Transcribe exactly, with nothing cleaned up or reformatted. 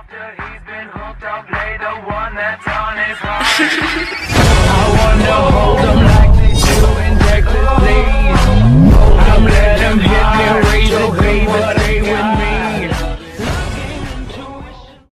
After he's been hooked, I'll play the one that's on his heart.